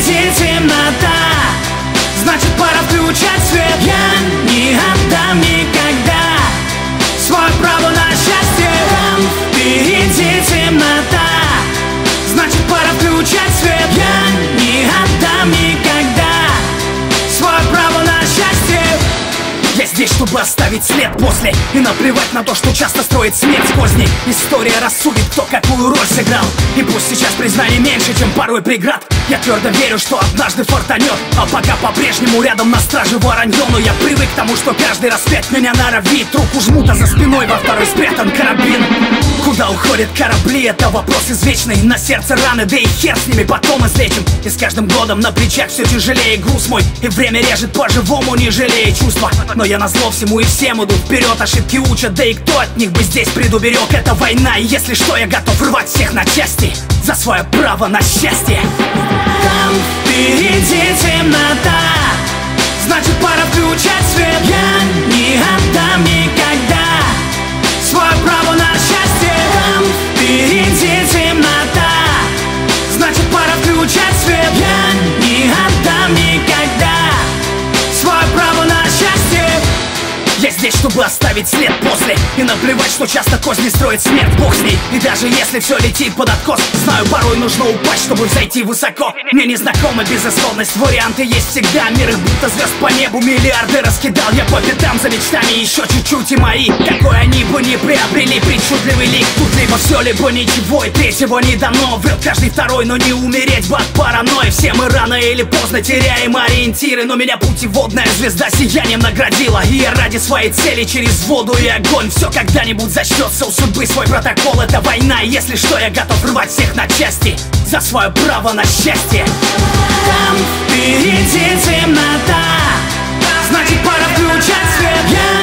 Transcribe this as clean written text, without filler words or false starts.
впереди темнота, значит пора включать свет. Я не отдам никогда свое право на счастье. Там впереди темнота, значит пора включать свет. Я не отдам никогда свое право на счастье. Я здесь, чтобы оставить след после, и наплевать на то, что часто строит смерть козни. История рассудит, кто какую роль сыграл, и пусть сейчас признаний меньше, чем порой преград. Я твердо верю, что однажды фартанет, а пока по-прежнему рядом на страже воронье. Но я привык к тому, что каждый раз пять меня норовит. Руку жмут, а за спиной во второй спрятан карабин. Куда уходят корабли, это вопрос извечный. На сердце раны, да и хер с ними, потом излечим. И с каждым годом на плечах все тяжелее груз мой, и время режет по-живому, не жалея чувства. Но я назло всему и всем иду вперед, ошибки учат, да и кто от них бы здесь предуберег? Это война, и если что, я готов рвать всех на части за свое право на счастье. Там впереди темнота, значит пора включать свет. Я не отдам никогда свое право на счастье. Там впереди темнота, значит пора включать свет. Я не отдам никогда свое право на счастье. Я здесь, чтобы оставить след после, и наплевать, что часто козни строит смерть, бог с ней. И даже если все летит под откос, знаю, порой нужно упасть, чтобы взойти высоко. Мне не знакома безысходность, варианты есть всегда. Мир их будто звезд по небу миллиарды раскидал. Я по пятам за мечтами, еще чуть-чуть и мои. Какой они бы не приобрели причудливый лик. Тут либо все, либо ничего, и третьего не дано. Врет каждый второй, но не умереть бы от паранойи. Все мы рано или поздно теряем ориентиры, но меня путеводная звезда сиянием наградила. И я ради своей цели через воду и огонь все когда-нибудь зачтется. У судьбы свой протокол, это война. И если что, я готов рвать всех на части за свое право на счастье. Там впереди темнота, значит пора включать свет.